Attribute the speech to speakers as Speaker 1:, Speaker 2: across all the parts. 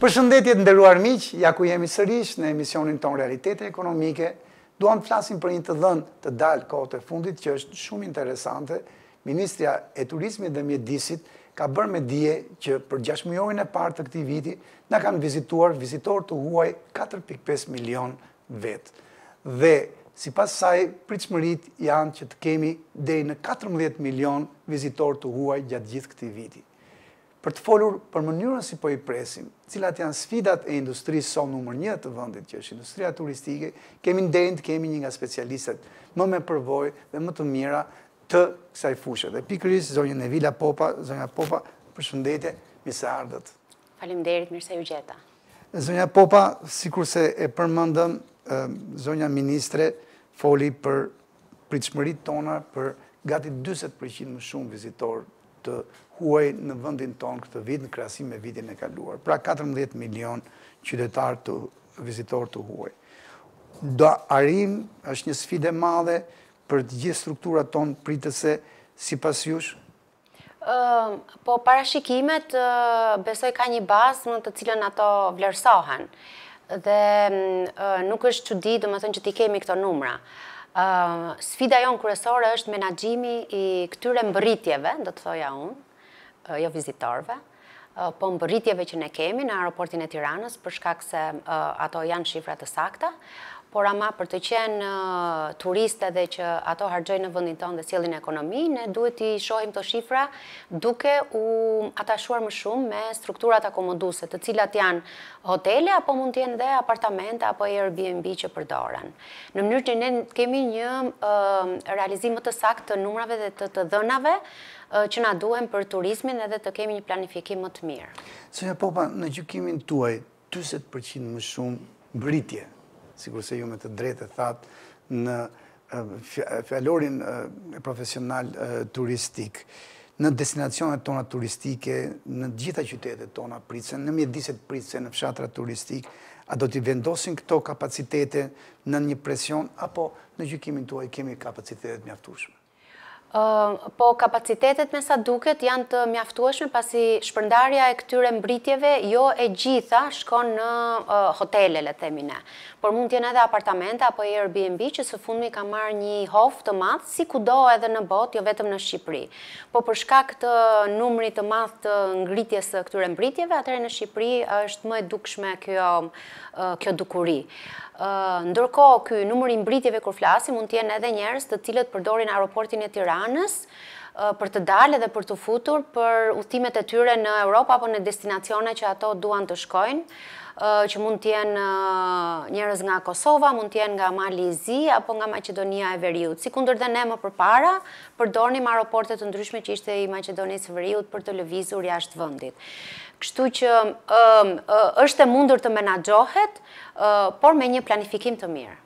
Speaker 1: Përshëndetje të nderuar miq, ja ku jemi sërish në emisionin ton Realitete Ekonomike. Duam të flasim për një të dhënë të dalë kohët e fundit që është shumë interesante. Ministria e Turizmit dhe Mjedisit ka bërë me dije që për 6 mujorin e parë të këtij viti na kanë vizituar vizitorë të huaj 4.5 milion vetë. Dhe sipas saj pritshmëritë janë që të kemi deri në 14 milion vizitorë të huaj gjatë gjithë këtij viti. Për të folur për mënyrën si po i presim, cilat janë sfidat e industrisë son numër 1 të vendit, që është industria turistike, kemi nderin të kemi një nga specialistët më me përvojë dhe më të mira të kësaj fushë. Dhe pikërisht zonja Nevila Popa, zonja Popa, përshëndetje, mirë se ardhët.
Speaker 2: Faleminderit, mirë se ju gjeta.
Speaker 1: Zonja Popa, sikurse e përmendëm, zonja ministre foli për pritshmëritë tona për gati 40% më shumë vizitorë të huaj në vendin tonë këtë vit në krahasim me vitin e kaluar. Pra 14 milion qytetarë të vizitorë të huaj. Do arrim, është një sfidë e madhe për të gjithë strukturat tonë pritëse sipas jush?
Speaker 2: Po parashikimet besoj ka një bazë në të cilën ato vlerësohen. Dhe nuk është çudi, domethënë që ti kemi këto numra. Sfida jonë kryesore është menaxhimi i këtyre mbërritjeve, do të thoja unë, jo vizitorëve, po mbërritjeve që ne kemi në aeroportin e Tiranës, për shkak se ato janë shifra të sakta, por ama për të qenë turiste dhe që ato harxojnë në vendin tonë dhe sjellin ekonomi, ne duhet i shohim këto shifra duke u atashuar më shumë me strukturat akomoduese, të cilat janë hotele apo mund të jenë dhe apartamente apo Airbnb që përdoren. Në mënyrë që ne kemi një realizim më të saktë të numrave dhe të dhënave që na duhen për turizmin edhe të kemi një planifikim më të mirë.
Speaker 1: Zonja Popa, në gjykimin tuaj 40% më shumë mbërritje, sikur se ju me të drejtë thatë në fjalorin profesional turistik, në destinacionet tona turistike, në gjitha qytetet tona pritsen, në mjediset pritsen, në fshatrat turistik, a do t'i vendosin këto kapacitete në një presion, apo në gjykimin tuaj kemi kapacitetet mjaftueshme?
Speaker 2: Po kapacitetet me sa duket janë të mjaftueshme pasi shpërndarja e këtyre mbritjeve jo e gjitha shkon në hotele, le themi ne. Por mund të jenë edhe apartamente apo Airbnb që së fundmi ka marrë një hof të madh si kudo edhe në botë, jo vetëm në Shqipëri. Po për shkak të numrit të madh të ngritjes së këtyre mbritjeve, atëherë në Shqipëri është më e dukshme kjo dukuri. Ndërkohë, ky numër i mbritjeve kur flasim mund të jenë edhe njerëz të cilët përdorin aeroportin e Tiranës për të dalë dhe për të futur për udhëtimet e tyre në Europë apo në destinacione që ato duan të shkojnë, që mund të jenë njerëz nga Kosova, mund të jenë nga Malizi apo nga Maqedonia e Veriut. Sikundër dhe ne më përpara përdornim aeroporte të ndryshme që ishte i Maqedonisë së Veriut për të lëvizur jashtë vendit. Kështu që është e mundur të menaxhohet, por me një planifikim të mirë.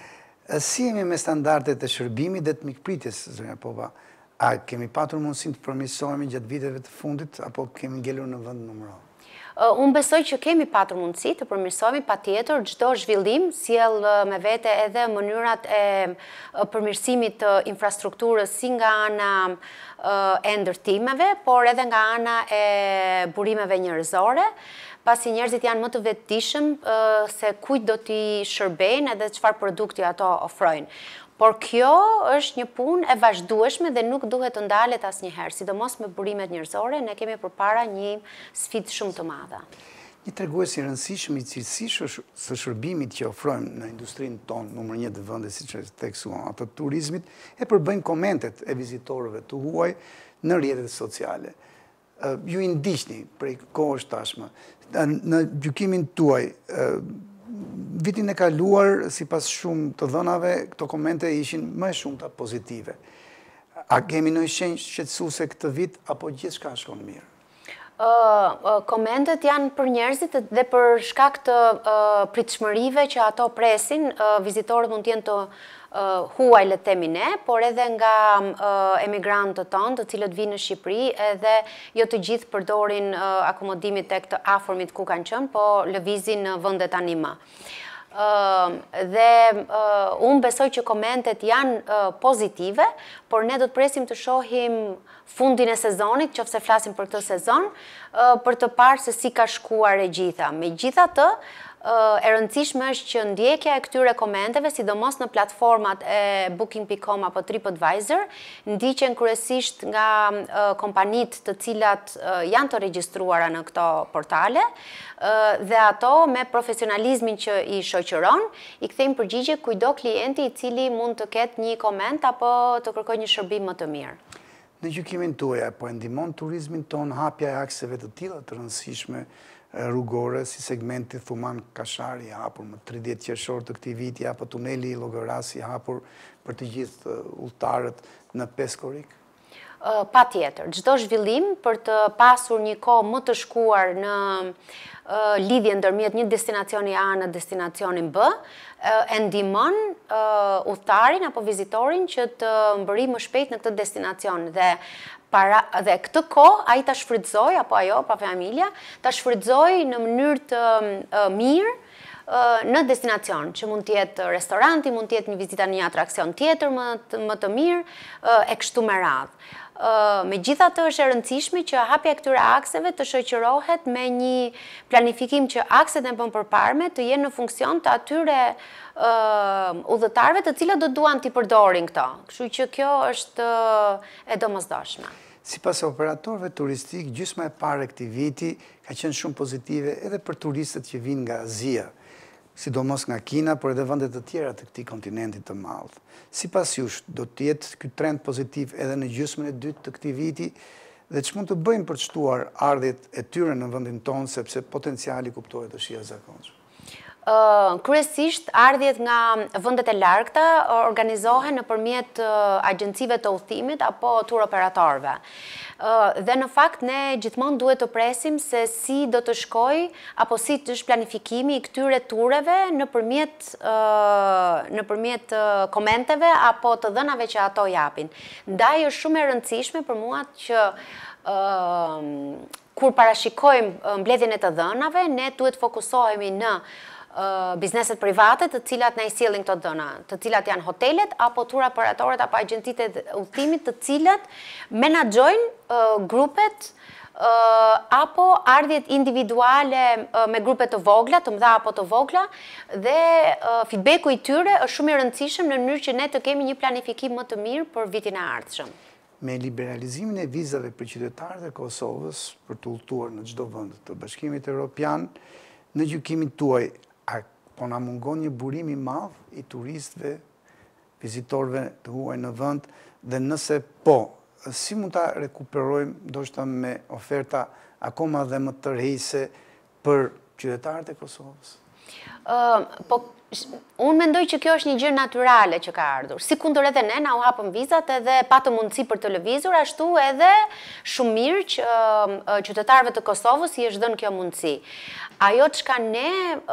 Speaker 1: Si jemi me standardet e shërbimit dhe të mikpritjes, zonja Popa? A kemi patur mundësinë të përmirësohemi gjatë viteve të fundit, apo kemi ngelur në vend numëror?
Speaker 2: Unë besoj që kemi patur mundësi të përmirësohemi, patjetër, çdo zhvillim sjell me vete edhe mënyrat e përmirësimit të infrastrukturës si nga ana e ndërtimeve, por edhe nga ana e burimeve njerëzore, pasi njerëzit janë më të vetëdijshëm se kujt do t'i shërbejnë edhe çfarë produkti ato ofrojnë. Por kjo është një punë e vazhdueshme dhe nuk duhet të ndalet asnjëherë, sidomos me burimet njerëzore, ne kemi përpara një sfidë shumë të madhe.
Speaker 1: Një tregues i rëndësishëm i cilësisë së shërbimit që ofrojmë në industrinë tonë numër 1 të vendit, siç e theksuam, ato të turizmit, e përbëjnë komentet e vizitorëve të huaj në rrjetet sociale. Ju i ndiqni prej kohësh tashmë. Në gjykimin tuaj, vitin e kaluar, sipas shumë të dhënave, këto komente ishin më shumëta pozitive. A kemi ndonjë shenjë shqetësuese këtë vit apo gjithçka shkon mirë?
Speaker 2: Komentet janë për njerëzit dhe për shkak të pritshmërive që ato presin, vizitorët mund të jenë të huaj, le të themi ne, por edhe nga emigrantët tonë, të cilët vinë në Shqipëri, edhe jo të gjithë përdorin akomodimit tek të afërmit ku kanë qenë, po lëvizin në vendet tani më. dhe unë besoj që komentet janë pozitive, por ne do të presim të shohim fundin e sezonit, qofse flasim për këtë sezon, për të parë se si ka shkuar e gjitha. Megjithatë, e rëndësishme është që ndjekja e këtyre komenteve, sidomos në platformat e Booking.com apo TripAdvisor, ndiqen kryesisht nga kompanit të cilat janë të regjistruara në këto portale, dhe ato me profesionalizmin që i shoqëron, i kthejnë përgjigje kujdo klienti i cili mund të ketë një koment apo të kërkojë një shërbim më të mirë.
Speaker 1: Në gjykimin tuaj, po e ndihmon turizmin ton hapja e akseve të tilla të rëndësishme rrugore, si segmenti Thuman Kashari hapur më 30 qershor të këtij viti, apo tuneli Llogërasi hapur për të gjithë udhëtarët në Peskorik?
Speaker 2: Pa tjetër, çdo zhvillim për të pasur një kohë më të shkuar në lidhje ndërmjet një destinacioni A në destinacionin B, e ndihmon udhëtarin apo vizitorin që të mbërri më shpejt në këtë destinacion dhe këtë kohë ai ta shfrytëzoj apo ajo pa familja ta shfrytëzoj në mënyrë të mirë në destinacion, që mund të jetë restoranti, mund të jetë një vizita në një atraksion tjetër më të mirë e kështu me radhë. Megjithatë është e rëndësishme që hapja e këtyre akseve të shoqërohet me një planifikim që akset e përparme të jenë në funksion të atyre udhëtarëve të cilët do duan t'i përdorin këto. Kështu që kjo është e domosdoshme.
Speaker 1: Sipas operatorëve turistik, gjysma e parë e këtij viti ka qenë shumë pozitive edhe për turistët që vinë nga Azia, sidomos nga Kina, por edhe vendet të tjera të këtij kontinenti të madh. Sipas jush, do të jetë ky trend pozitiv edhe në gjysmën e dytë të këtij viti, dhe ç'mund të bëjmë për të shtuar ardhjet e tyre në vendin tonë, sepse potenciali kuptohet është i jashtëzakonshëm?
Speaker 2: Kryesisht, ardhjet nga vendet e largëta organizohen nëpërmjet agjencive të udhëtimit apo tur operatorëve. Dhe në fakt ne gjithmonë duhet të presim se si do të shkojë apo si është planifikimi i këtyre tureve nëpërmjet komenteve apo të dhënave që ato japin. Ndaj është shumë e rëndësishme për mua që kur parashikojmë mbledhjen e të dhënave, ne duhet fokusohemi në bizneset private të cilat na i sjellin këto dhëna, të cilat janë hotelet apo tur operatorët apo agjencitë e udhëtimit të cilat menaxhojnë grupet apo ardhjet individuale me grupe të vogla, të mëdha apo të vogla, dhe feedbacku i tyre është shumë i rëndësishëm në mënyrë që ne të kemi një planifikim më të mirë për vitin e ardhshëm.
Speaker 1: Me liberalizimin e vizave për qytetarët e Kosovës për të udhëtuar në çdo vend të Bashkimit Evropian, në gjykimin tuaj, po na mungon një burim i madh i turistëve, vizitorëve të huaj në vend, dhe nëse po, si mund ta rekuperojmë ndoshta me oferta akoma dhe më tërheqëse për qytetarët e Kosovës?
Speaker 2: Unë mendoj që kjo është një gjë natyrale që ka ardhur. Sikundër edhe ne na u hapën vizat edhe patëm mundësi për të lëvizur, ashtu edhe shumë mirë që qytetarëve të Kosovës i është dhënë kjo mundësi. Ajo çka ne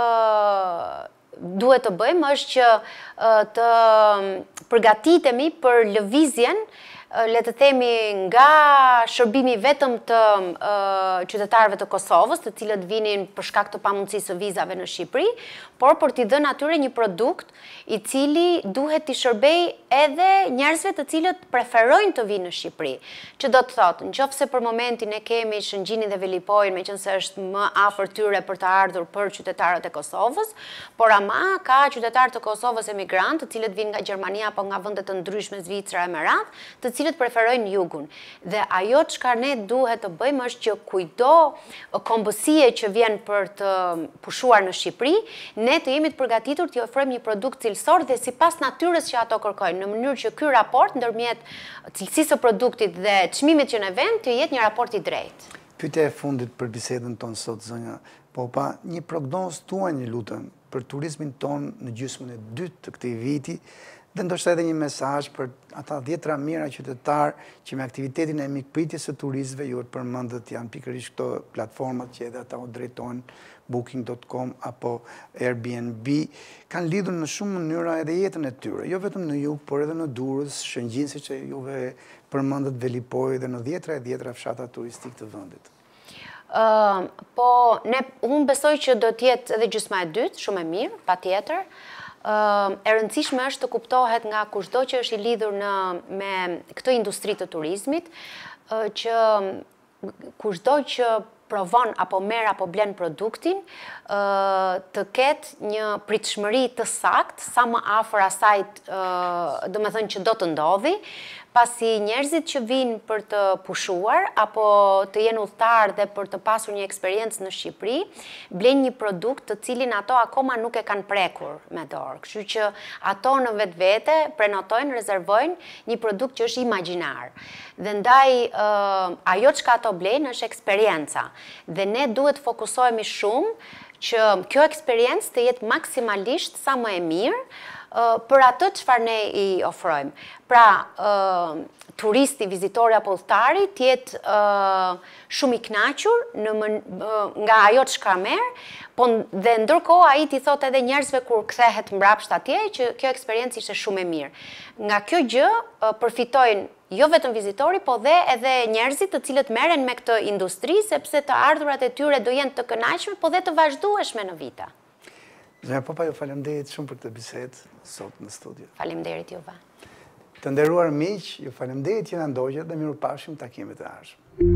Speaker 2: duhet të bëjmë është që të përgatitemi për lëvizjen, le të themi, nga shërbimi vetëm të qytetarëve të Kosovës, të cilët vinin për shkak të pamundësisë së vizave në Shqipëri, por për t'i dhënë atyre një produkt i cili duhet t'i shërbej edhe njerëzve të cilët preferojnë të vinë në Shqipëri. Që do të thotë, nëse për momentin ne kemi Shëngjinin dhe Velipojin, meqense është më afër tyre për të ardhur për qytetarët e Kosovës, por ama ka qytetarë të Kosovës emigrantë, të cilët vinë nga Gjermania apo nga vende të ndryshme, Zvicra e me radhë, të cilët preferojnë jugun. Dhe ajo çka ne duhet të bëjmë është që kujdo kombësie që vjen për të pushuar në Shqipëri, ne të jemi të përgatitur të ofrojmë një produkt cilësor dhe sipas natyrës që ato kërkojnë, në mënyrë që ky raport ndërmjet cilësisë së produktit dhe çmimit që ne vëmë të jetë një raport i drejtë.
Speaker 1: Pyetja e fundit për bisedën tonë sot, zonja Popa, një prognozë tuaj, lutem, për turizmin tonë në gjysmën e dytë të këtij viti, dhe ndoshta edhe një mesazh për ata 10 mijëra qytetarë që me aktivitetin e mikpritjes së turistëve, ju të përmendët janë pikërisht këto platformat që edhe ata u drejtojnë, Booking.com apo Airbnb, kanë lidhur në shumë mënyra edhe jetën e tyre, jo vetëm në jug, por edhe në Durrës, Shëngjin, siç juve përmendët, Velipoj dhe në dhjetra fshatra turistik të vendit.
Speaker 2: Po, unë besoj që do tjetë edhe gjysma e dytë, shumë e mirë, pa tjetër. E rëndësishme është të kuptohet nga kushdo që është i lidhur me këtë industri të turizmit, që kushdo që provon apo merr apo blen produktin, të ketë një pritshmëri të saktë, sa më afër asaj, domethënë që do të ndodhi, pasi njerëzit që vinë për të pushuar apo të jenë udhëtar dhe për të pasur një eksperiencë në Shqipëri, blenë një produkt të cilin ato akoma nuk e kanë prekur me dorë. Kështu që ato në vetvete prenotojnë, rezervojnë një produkt që është imagjinar. Dhe ndaj ajo çka ato blenë është eksperjenca. Dhe ne duhet fokusohemi shumë që kjo eksperiencë të jetë maksimalisht sa më e mirë për atë çfarë ne i ofrojmë. Pra, turisti, vizitori apo udhëtari të jetë shumë i kënaqur nga ajo çka merr, po dhe ndërkohë ai t'i thotë edhe njerëzve kur kthehet mbrapsht atje që kjo eksperiencë ishte shumë e mirë. Nga kjo gjë përfitojnë jo vetëm vizitori, po dhe edhe njerëzit të cilët merren me këtë industri, sepse të ardhurat e tyre do jenë të kënaqshme, po dhe të vazhdueshme në vita.
Speaker 1: Zonja Popa, ju faleminderit shumë për këtë bisedë sot në studio.
Speaker 2: Faleminderit juve.
Speaker 1: Të nderuar miq, ju faleminderit që na ndoqët dhe mirupafshim takimet e ardhshme.